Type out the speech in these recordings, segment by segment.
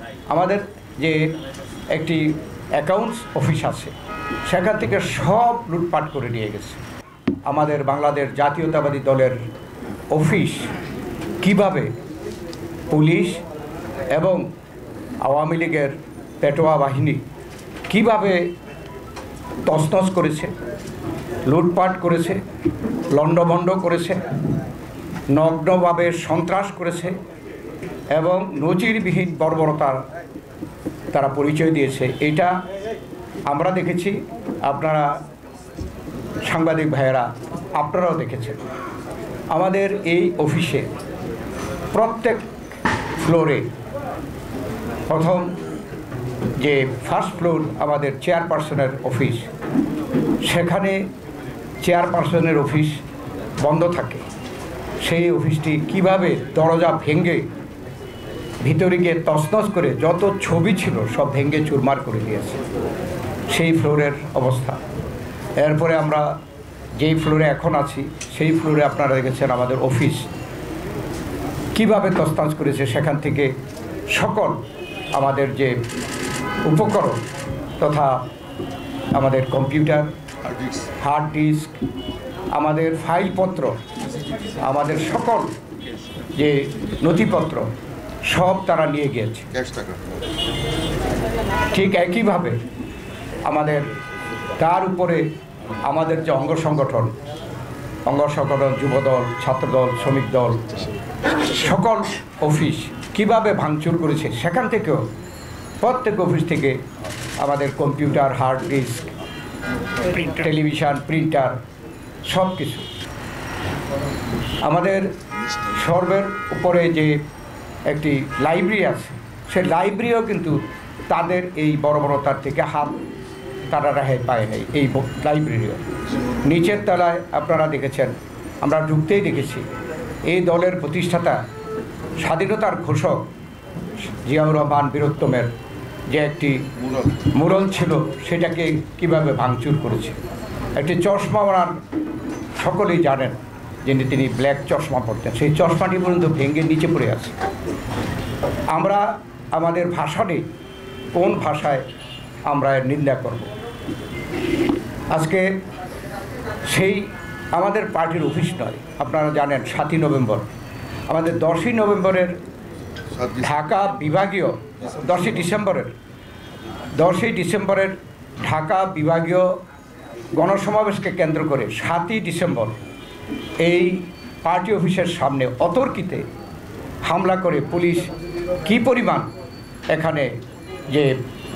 আমাদের যে একটি অ্যাকাউন্টস অফিস আছে সেখান থেকে সব লুটপাট করে নিয়ে গেছে। আমাদের বাংলাদেশ জাতীয়তাবাদী দলের অফিস কিভাবে পুলিশ এবং আওয়ামী লীগের পেটোয়া বাহিনী কিভাবে তছনছ করেছে, লুটপাট করেছে, লণ্ডভণ্ড করেছে, নগ্নভাবে সন্ত্রাস করেছে এবং নজিরবিহীন বর্বরতার তারা পরিচয় দিয়েছে, এটা আমরা দেখেছি। আপনারা সাংবাদিক ভাইয়েরা আপনারাও দেখেছেন। আমাদের এই অফিসে প্রত্যেক ফ্লোরে প্রথম যে ফার্স্ট ফ্লোর আমাদের চেয়ারপারসনের অফিস, সেখানে চেয়ারপারসনের অফিস বন্ধ থাকে। সেই অফিসটি কিভাবে দরজা ভেঙে ভিতরে গিয়ে তছনছ করে যত ছবি ছিল সব ভেঙে চুরমার করে দিয়েছে, সেই ফ্লোরের অবস্থা। এরপরে আমরা যেই ফ্লোরে এখন আছি সেই ফ্লোরে আপনারা দেখেছেন আমাদের অফিস কিভাবে তছনছ করেছে। সেখান থেকে সকল আমাদের যে উপকরণ তথা আমাদের কম্পিউটার, হার্ড ডিস্ক, আমাদের ফাইলপত্র, আমাদের সকল যে নথিপত্র সব তারা নিয়ে গিয়েছে। ঠিক একইভাবে আমাদের তার উপরে আমাদের যে অঙ্গ সংগঠন যুবদল, ছাত্রদল, শ্রমিক দল, সকল অফিস কিভাবে ভাঙচুর করেছে। সেখান থেকেও প্রত্যেক অফিস থেকে আমাদের computer, hard disk, television, printer সব কিছু। আমাদের সর্বের উপরে যে একটি লাইব্রেরি আছে, সেই লাইব্রেরিও কিন্তু তাদের এই বর্বরতার থেকে হাত তারা রেহাই পায় নাই। এই লাইব্রেরিও নিচের তলায় আপনারা দেখেছেন, আমরা ঢুকতেই দেখেছি এই দলের প্রতিষ্ঠাতা স্বাধীনতার ঘোষক জিয়াউর রহমান বীরোত্তমের যে একটি মুরল ছিল সেটাকে কিভাবে ভাঙচুর করেছে। একটি চশমা ওনার সকলেই জানেন, যিনি তিনি ব্ল্যাক চশমা পরতেন, সেই চশমাটি পর্যন্ত ভেঙে নিচে পড়ে আছে। আমরা আমাদের ভাষা নেই, কোন ভাষায় আমরা এর নিন্দা করব। আজকে সেই আমাদের পার্টির অফিস নয়, আপনারা জানেন 7ই নভেম্বর আমাদের 10ই নভেম্বরের ঢাকা বিভাগীয় 10ই ডিসেম্বরের ঢাকা বিভাগীয় গণসমাবেশকে কেন্দ্র করে 7ই ডিসেম্বর এই পার্টি অফিসের সামনে অতর্কিতে হামলা করে পুলিশ কী পরিমাণ এখানে যে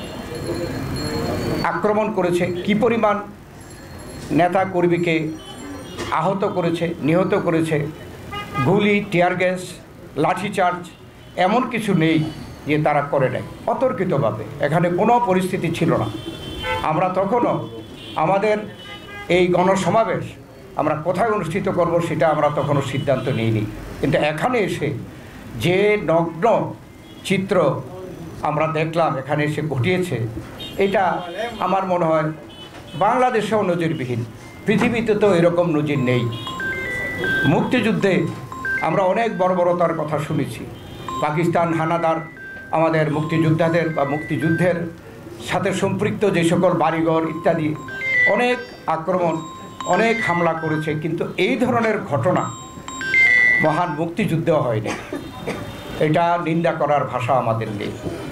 আক্রমণ করেছে, কী পরিমাণ নেতা কর্মীকে আহত করেছে, নিহত করেছে, গুলি, টিয়ার গ্যাস, লাঠিচার্জ এমন কিছু নেই যে তারা করে নেয় অতর্কিতভাবে। এখানে কোনো পরিস্থিতি ছিল না। আমরা তখনও আমাদের এই গণসমাবেশ আমরা কোথায় অনুষ্ঠিত করব সেটা আমরা তখনও সিদ্ধান্ত নিইনি। কিন্তু এখানে এসে যে নগ্ন চিত্র আমরা দেখলাম এখানে এসে ঘটিয়েছে, এটা আমার মনে হয় বাংলাদেশেও নজিরবিহীন, পৃথিবীতে তো এরকম নজির নেই। মুক্তিযুদ্ধে আমরা অনেক বর্বরতার কথা শুনেছি। পাকিস্তান হানাদার আমাদের মুক্তিযোদ্ধাদের বা মুক্তিযুদ্ধের সাথে সম্পৃক্ত যে সকল বাড়িঘর ইত্যাদি অনেক আক্রমণ, অনেক হামলা করেছে, কিন্তু এই ধরনের ঘটনা মহান মুক্তিযুদ্ধেও হয়নি। এটা নিন্দা করার ভাষা আমাদের নেই।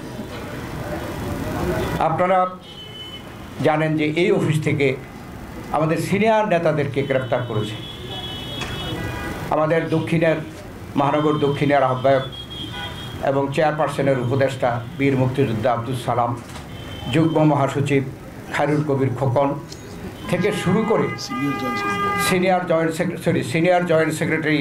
আপনারা জানেন যে এই অফিস থেকে আমাদের সিনিয়র নেতাদেরকে গ্রেপ্তার করেছে। আমাদের মহানগর দক্ষিণের আহ্বায়ক এবং চেয়ারপারসনের উপদেষ্টা বীর মুক্তিযোদ্ধা আব্দুল সালাম, যুগ্ম মহাসচিব খায়রুল কবির খোকন থেকে শুরু করে senior joint secretary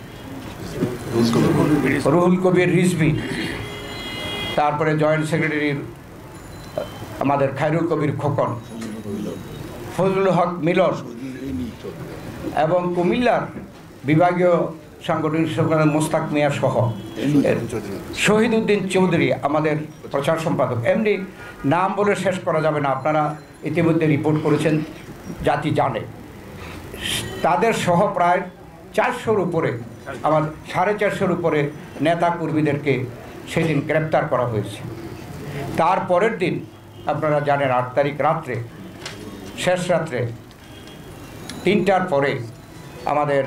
Ruhul Kabir Rizvi, তারপরে জয়েন্ট সেক্রেটারি আমাদের খায়রুল কবির খোকন, ফজলুল হক মিলন এবং কুমিল্লার বিভাগীয় সাংগঠনিক সম্পাদক মোস্তাক মিয়া সহ শহীদ উদ্দিন চৌধুরী আমাদের প্রচার সম্পাদক। এমনি নাম বলে শেষ করা যাবে না, আপনারা ইতিমধ্যে রিপোর্ট করেছেন, জাতি জানে। তাদের সহ প্রায় 400-র উপরে, আমার 450-র উপরে নেতা কর্মীদেরকে সেদিন গ্রেপ্তার করা হয়েছে। তার পরের দিন আপনারা জানেন 8 তারিখ রাত্রে, শেষ রাত্রে 3টার পরে আমাদের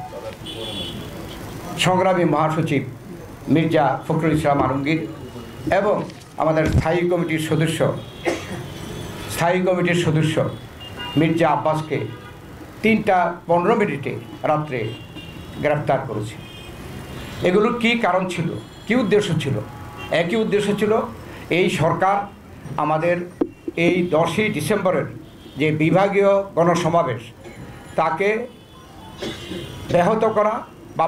সংগ্রামী মহাসচিব মির্জা ফখরুল ইসলাম আলমগীর এবং আমাদের স্থায়ী কমিটির সদস্য মির্জা আব্বাসকে 3:15 রাত্রে গ্রেপ্তার করেছে। এগুলোর কী কারণ ছিল, কী উদ্দেশ্য ছিল? একই উদ্দেশ্য ছিল, এই সরকার আমাদের এই 10ই ডিসেম্বরের যে বিভাগীয় গণসমাবেশ তাকে ব্যাহত করা বা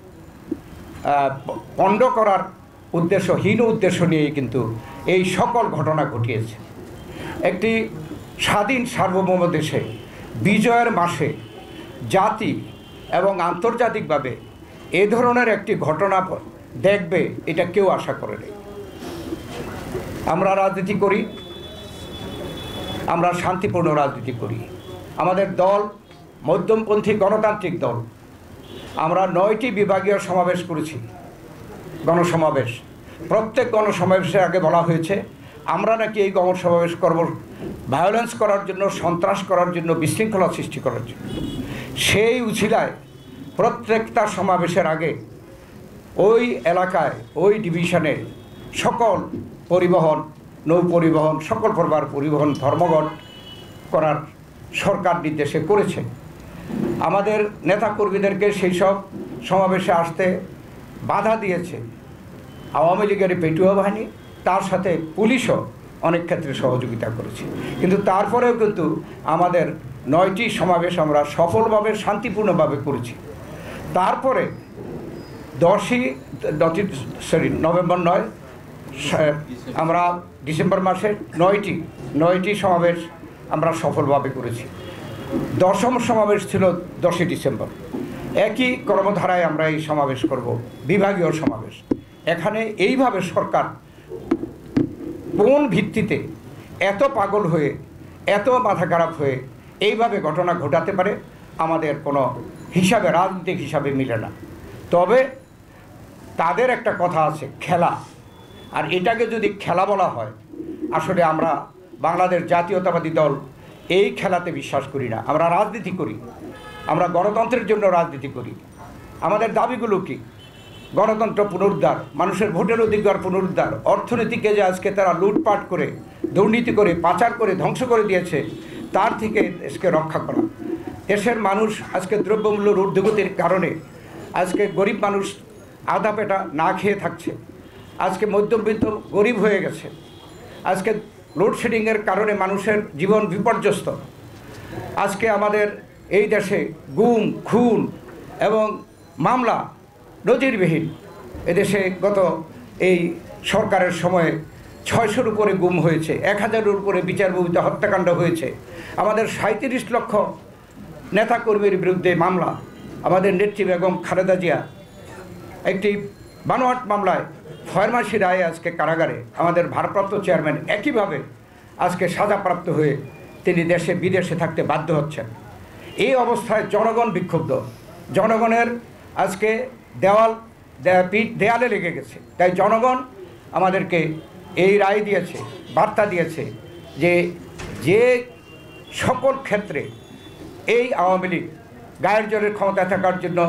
পণ্ড করার হীন উদ্দেশ্য নিয়েই কিন্তু এই সকল ঘটনা ঘটিয়েছে। একটি স্বাধীন সার্বভৌম দেশে বিজয়ের মাসে জাতি এবং আন্তর্জাতিকভাবে এ ধরনের একটি ঘটনা দেখবে এটা কেউ আশা করেনি। আমরা রাজনীতি করি, আমরা শান্তিপূর্ণ রাজনীতি করি। আমাদের দল মধ্যমপন্থী গণতান্ত্রিক দল। আমরা 9টি বিভাগীয় সমাবেশ করেছি, গণসমাবেশ। প্রত্যেক গণসমাবেশের আগে বলা হয়েছে আমরা নাকি এই গণসমাবেশ করব ভায়োলেন্স করার জন্য, সন্ত্রাস করার জন্য, বিশৃঙ্খলা সৃষ্টি করার জন্য। সেই উছিলায় প্রত্যেকটা সমাবেশের আগে ওই এলাকায়, ওই ডিভিশনে সকল পরিবহন, নৌ পরিবহন, সকল প্রকার পরিবহন ধর্মঘট করার সরকার নির্দেশে করেছে। আমাদের নেতাকর্মীদেরকে সেই সব সমাবেশে আসতে বাধা দিয়েছে আওয়ামী লীগের পেটুয়া বাহিনী, তার সাথে পুলিশও অনেক ক্ষেত্রে সহযোগিতা করেছে। কিন্তু তারপরেও কিন্তু আমাদের 9টি সমাবেশ আমরা সফলভাবে শান্তিপূর্ণভাবে করেছি। তারপরে নভেম্বর নয়, আমরা ডিসেম্বর মাসে 9টি সমাবেশ আমরা সফলভাবে করেছি। 10ম সমাবেশ ছিল 10ই ডিসেম্বর। একই কর্মধারায় আমরা এই সমাবেশ করব, বিভাগীয় সমাবেশ। এখানে এইভাবে সরকার কোন ভিত্তিতে এত পাগল হয়ে, এত মাথা খারাপ হয়ে এইভাবে ঘটনা ঘটাতে পারে আমাদের কোনো হিসাবে, রাজনৈতিক হিসাবে মিলে না। তবে তাদের একটা কথা আছে, খেলা। আর এটাকে যদি খেলা বলা হয়, আসলে আমরা বাংলাদেশ জাতীয়তাবাদী দল এই খেলাতে বিশ্বাস করি না। আমরা রাজনীতি করি, আমরা গণতন্ত্রের জন্য রাজনীতি করি। আমাদের দাবিগুলো কি? গণতন্ত্র পুনরুদ্ধার, মানুষের ভোটের অধিকার পুনরুদ্ধার, অর্থনীতিকে যে আজকে তারা লুটপাট করে, দুর্নীতি করে, পাচার করে ধ্বংস করে দিয়েছে, তার থেকে দেশকে রক্ষা করা। দেশের মানুষ আজকে দ্রব্যমূল্যের ঊর্ধ্বগতির কারণে আজকে গরিব মানুষ আধা পেটা না খেয়ে থাকছে। আজকে মধ্যবিত্ত গরিব হয়ে গেছে। আজকে লোডশেডিংয়ের কারণে মানুষের জীবন বিপর্যস্ত। আজকে আমাদের এই দেশে গুম, খুন এবং মামলা নজিরবিহীন। এদেশে গত এই সরকারের সময়ে 600-র উপরে গুম হয়েছে, 1000-এর উপরে বিচার বহির্ভূত হত্যাকাণ্ড হয়েছে। আমাদের 37 লক্ষ নেতাকর্মীর বিরুদ্ধে মামলা। আমাদের নেত্রী বেগম খালেদা জিয়া একটি বানোয়াট মামলায় 6 মাসের রায়ে আজকে কারাগারে। আমাদের ভারপ্রাপ্ত চেয়ারম্যান একইভাবে আজকে সাজাপ্রাপ্ত হয়ে তিনি দেশে বিদেশে থাকতে বাধ্য হচ্ছেন। এই অবস্থায় জনগণ বিক্ষুব্ধ। জনগণের আজকে দেয়ালে লেগে গেছে। তাই জনগণ আমাদেরকে এই রায় দিয়েছে, বার্তা দিয়েছে যে সকল ক্ষেত্রে এই আওয়ামী লীগ গায়ের জোরের ক্ষমতায় থাকার জন্য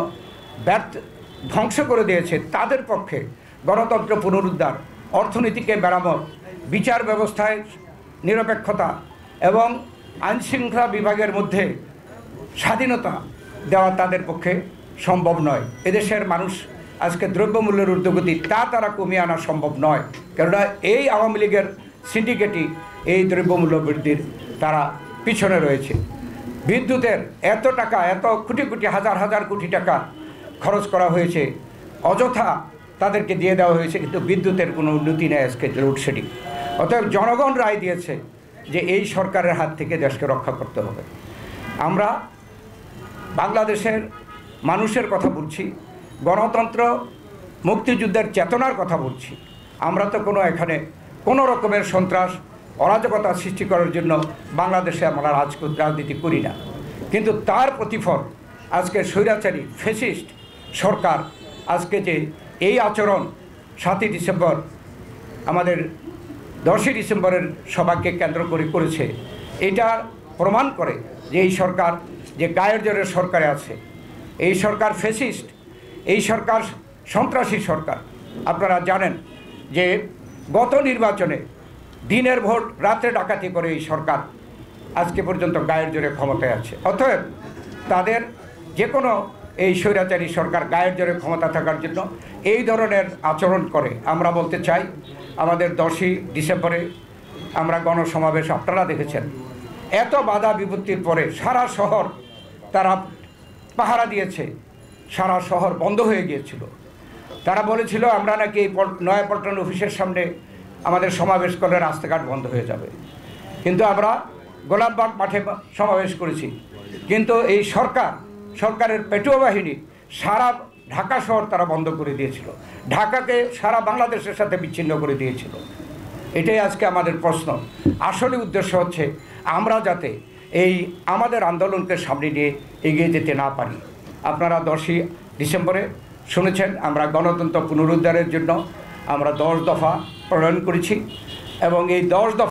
ধ্বংস করে দিয়েছে, তাদের পক্ষে গণতন্ত্র পুনরুদ্ধার, অর্থনীতিকে মেরামত, বিচার ব্যবস্থায় নিরপেক্ষতা এবং আইনশৃঙ্খলা বিভাগের মধ্যে স্বাধীনতা দেওয়া তাদের পক্ষে সম্ভব নয়। এদেশের মানুষ আজকে দ্রব্যমূল্যের ঊর্ধ্বগতি তারা কমিয়ে আনা সম্ভব নয়। কেননা এই আওয়ামী লীগের সিন্ডিকেটই এই দ্রব্যমূল্য বৃদ্ধির তারা পিছনে রয়েছে। বিদ্যুতের এত টাকা, এত কোটি কোটি, হাজার হাজার কোটি টাকা খরচ করা হয়েছে, অযথা তাদেরকে দিয়ে দেওয়া হয়েছে, কিন্তু বিদ্যুতের কোনো উন্নতি নেই আজকে লোডশেডিং। অতএব জনগণ রায় দিয়েছে যে এই সরকারের হাত থেকে দেশকে রক্ষা করতে হবে। আমরা বাংলাদেশের মানুষের কথা বলছি, গণতন্ত্র মুক্তিযুদ্ধের চেতনার কথা বলছি। আমরা তো এখানে কোনো রকমের সন্ত্রাস, অরাজকতা সৃষ্টি করার জন্য বাংলাদেশে আমরা রাজনীতি করি না। কিন্তু তার প্রতিফল আজকে স্বৈরাচারী ফ্যাসিস্ট সরকার আজকে যে এই আচরণ 7ই ডিসেম্বর আমাদের 10ই ডিসেম্বরের সভাকে কেন্দ্র করে করেছে, এটা প্রমাণ করে যে এই সরকার যে গায়ের জোরের সরকারে আছে, এই সরকার ফ্যাসিস্ট, এই সরকার সন্ত্রাসী সরকার। আপনারা জানেন যে গত নির্বাচনে দিনের ভোট রাত্রে ডাকাতি করে এই সরকার আজকে পর্যন্ত গায়ের জোরে ক্ষমতায় আছে। অতএব তাদের যে কোনো এই স্বৈরাচারী সরকার গায়ের জোরে ক্ষমতা থাকার জন্য এই ধরনের আচরণ করে। আমরা বলতে চাই, আমাদের 10ই ডিসেম্বরে আমরা গণসমাবেশ আপনারা দেখেছেন, এত বাধা বিপত্তির পরে সারা শহর তারা পাহারা দিয়েছে, সারা শহর বন্ধ হয়ে গিয়েছিল। তারা বলেছিল আমরা নাকি এই নয়াপল্টন অফিসের সামনে আমাদের সমাবেশ করলে রাস্তাঘাট বন্ধ হয়ে যাবে, কিন্তু আমরা গোলাপবাগ মাঠে সমাবেশ করেছি। কিন্তু এই সরকারের পেটুয়া বাহিনী সারা ঢাকা শহর তারা বন্ধ করে দিয়েছিল, ঢাকাকে সারা বাংলাদেশের সাথে বিচ্ছিন্ন করে দিয়েছিল। এটাই আজকে আমাদের প্রশ্ন। আসলে উদ্দেশ্য হচ্ছে আমরা যাতে এই আমাদের আন্দোলনকে সামনে নিয়ে এগিয়ে যেতে না পারি। আপনারা 10ই ডিসেম্বরে শুনেছেন আমরা গণতন্ত্র পুনরুদ্ধারের জন্য আমরা 10 দফা প্রণয়ন করেছি এবং এই 10 দফা